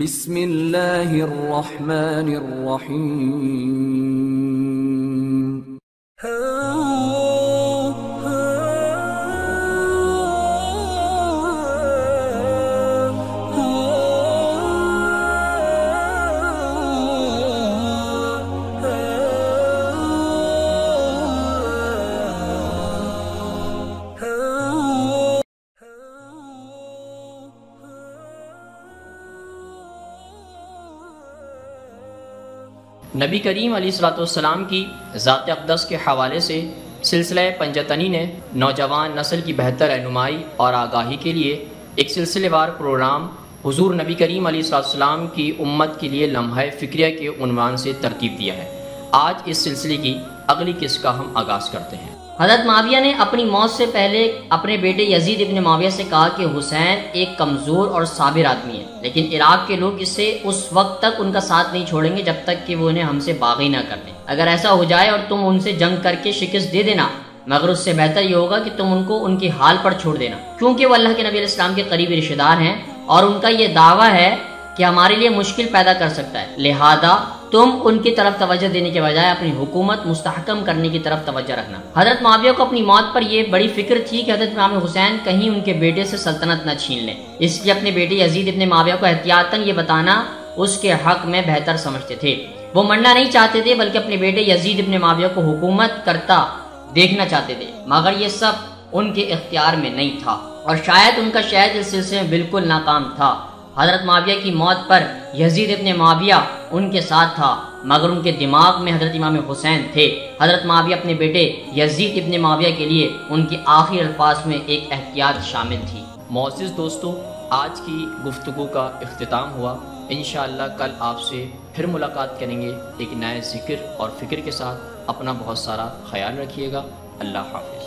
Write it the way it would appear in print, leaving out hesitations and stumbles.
بسم اللہ الرحمن الرحیم نبی کریم علیہ الصلوۃ والسلام کی ذات اقدس کے حوالے سے سلسلہ پنجتنی نے نوجوان نسل کی بہتر رہنمائی اور آگاہی کے لیے ایک سلسلے وار پروگرام حضور نبی کریم علیہ الصلوۃ والسلام کی امت کے لیے لمحہ فکریہ کے عنوان سے ترتیب دیا ہے۔ آج اس سلسلے کی اگلی قسط کا ہم آغاز کرتے ہیں۔ حضرت معاویہ نے اپنی موت سے پہلے اپنے بیٹے یزید ابن معاویہ سے کہا کہ حسین ایک کمزور اور صابر آدمی ہے، لیکن عراق کے لوگ اسے اس وقت تک ان کا ساتھ نہیں چھوڑیں گے جب تک کہ وہ انہیں ہم سے باغی نہ کر دیں۔ اگر ایسا ہو جائے اور تم ان سے جنگ کر کے شکست دے دینا، مگر اس سے بہتر یہ ہوگا کہ تم ان کو ان کی حال پر چھوڑ دینا، کیونکہ وہ اللہ کے نبی علیہ السلام کے قریبی رشتہ دار ہیں اور ان کا یہ دعویٰ ہے کہ ہمارے لیے مشکل پیدا کر سکتا ہے، لہذا تم ان کی طرف توجہ دینے کے بجائے اپنی حکومت مستحکم کرنے کی طرف توجہ رکھنا۔ حضرت معاویہ کو اپنی موت پر یہ بڑی فکر تھی کہ حضرت امام حسین کہیں ان کے بیٹے سے سلطنت نہ چھین لیں، اس لیے اپنے بیٹے یزید ابن معاویہ کو احتیاطاً یہ بتانا اس کے حق میں بہتر سمجھتے تھے۔ وہ مرنا نہیں چاہتے تھے بلکہ اپنے بیٹے یزید ابن معاویہ کو حکومت کرتا دیکھنا چاہتے تھے، مگر یہ سب ان کے اختیار میں نہیں تھا اور شاید ان کا شہد اس سلسلے میں بالکل ناکام تھا۔ حضرت معاویہ کی موت پر یزید ابن معاویہ ان کے ساتھ تھا، مگر ان کے دماغ میں حضرت امام حسین تھے۔ حضرت معاویہ اپنے بیٹے یزید ابن معاویہ کے لیے ان کی آخری الفاظ میں ایک احتیاط شامل تھی۔ معزز دوستو، آج کی گفتگو کا اختتام ہوا۔ انشاءاللہ کل آپ سے پھر ملاقات کریں گے ایک نئے ذکر اور فکر کے ساتھ۔ اپنا بہت سارا خیال رکھیے گا۔ اللہ حافظ۔